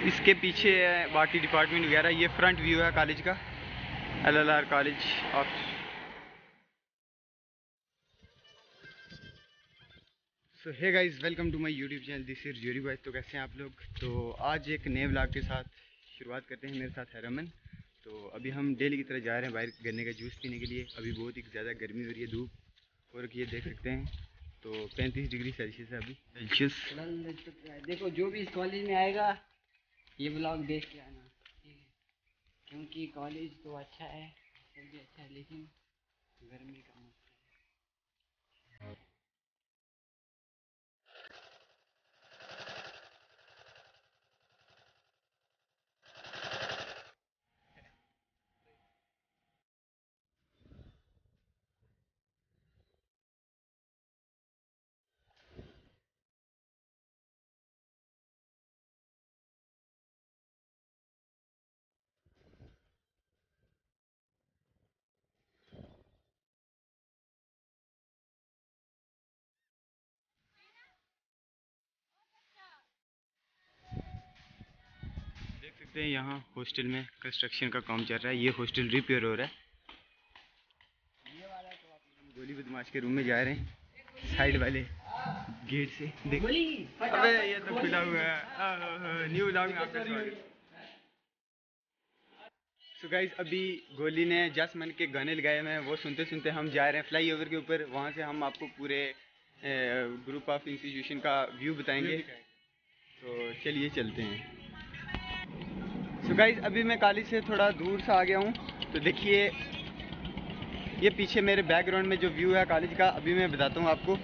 इसके पीछे है बाकी डिपार्टमेंट वगैरह। ये फ्रंट व्यू है कॉलेज का, LLR college of. So hey guys, welcome to my YouTube channel, this is Jori भाई। तो कैसे हैं आप लोग? तो आज एक नए व्लॉग के साथ शुरुआत करते हैं। मेरे साथ है रमन। तो अभी हम डेली की तरह जा रहे हैं बाहर गन्ने का जूस पीने के लिए। अभी बहुत ही ज़्यादा गर्मी हो रही है, धूप और ये देख सकते हैं। तो 35 डिग्री सेल्सियस है अभी, सेल्सियस। देखो, जो भी इस कॉलेज में आएगा ये ब्लॉग देख के आना, ठीक है? क्योंकि कॉलेज तो अच्छा है, सब भी अच्छा है, लेकिन गर्मी का मसला है। देख सकते हैं यहाँ हॉस्टल में कंस्ट्रक्शन का काम चल रहा है। ये हॉस्टल रिपेयर हो रहा है। गोली बदमाश के रूम में जा रहे हैं साइड वाले गेट से। देख, अबे ये तो खुला हुआ है। न्यू व्लॉग में आपका स्वागत। सो गाइस, अभी गोली ने जस्ट मन के गाने लगाए हुए हैं, वो सुनते सुनते हम जा रहे हैं फ्लाई ओवर के ऊपर। वहाँ से हम आपको पूरे ग्रुप ऑफ इंस्टीट्यूशन का व्यू बताएंगे। तो चलिए चलते हैं। सो गाइस, अभी मैं कॉलेज से थोड़ा दूर से आ गया हूँ। तो देखिए ये पीछे मेरे बैकग्राउंड में जो व्यू है कॉलेज का, अभी मैं बताता हूँ आपको।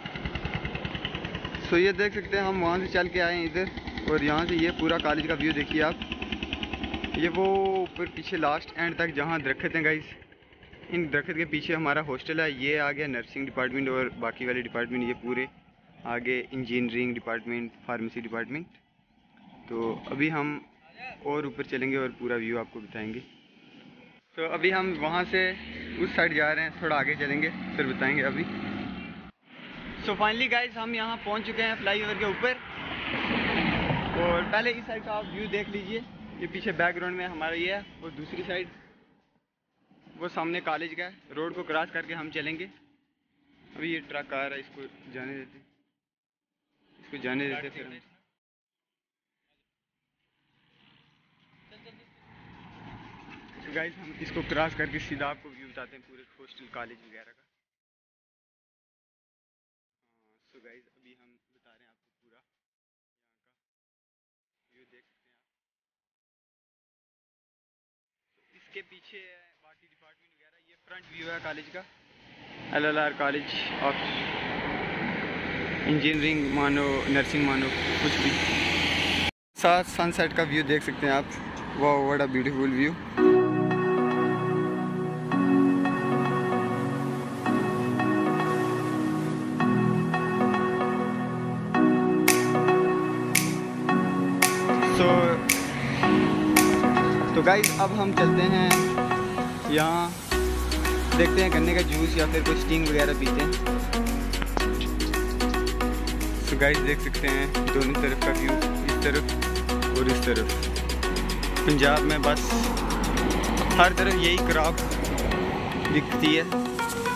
सो ये देख सकते हैं, हम वहाँ से चल के आए हैं इधर, और यहाँ से ये पूरा कॉलेज का व्यू देखिए आप। ये वो ऊपर पीछे लास्ट एंड तक जहाँ दरख्त हैं गाइस, इन दरख्त के पीछे हमारा हॉस्टल है। ये आ गया नर्सिंग डिपार्टमेंट, और बाकी वाले डिपार्टमेंट ये पूरे आगे इंजीनियरिंग डिपार्टमेंट, फार्मेसी डिपार्टमेंट। तो अभी हम और ऊपर चलेंगे और पूरा व्यू आपको बताएंगे। तो अभी हम वहाँ से उस साइड जा रहे हैं, थोड़ा आगे चलेंगे फिर बताएंगे अभी। सो फाइनली गाइस, हम यहाँ पहुँच चुके हैं फ्लाई ओवर के ऊपर। और पहले इस साइड का आप व्यू देख लीजिए। ये पीछे बैकग्राउंड में हमारा ये है, और दूसरी साइड वो सामने कॉलेज का है। रोड को क्रॉस करके हम चलेंगे। अभी ये ट्रक आ रहा है, इसको जाने देते, इसको जाने देते फिर हम। तो गाइस, हम इसको क्रॉस करके सीधा आपको व्यू बताते हैं पूरे हॉस्टल कॉलेज वगैरह का। सो गाइस, अभी हम बता रहे हैं आपको पूरा यहाँ का व्यू देख सकते हैं आप। तो इसके पीछे है बाकी डिपार्टमेंट वगैरह। ये फ्रंट व्यू है कॉलेज का, LLR कॉलेज ऑफ इंजीनियरिंग मानो, नर्सिंग मानो, कुछ भी। साथ सनसेट का व्यू देख सकते हैं आप। वाह, व्हाट अ ब्यूटीफुल व्यू। तो गाइस, अब हम चलते हैं यहाँ, देखते हैं गन्ने का जूस या फिर कोई स्टिंग वगैरह पीते हैं। तो गाइस देख सकते हैं दोनों तरफ का व्यू, इस तरफ और इस तरफ। पंजाब में बस हर तरफ यही क्रॉप दिखती है।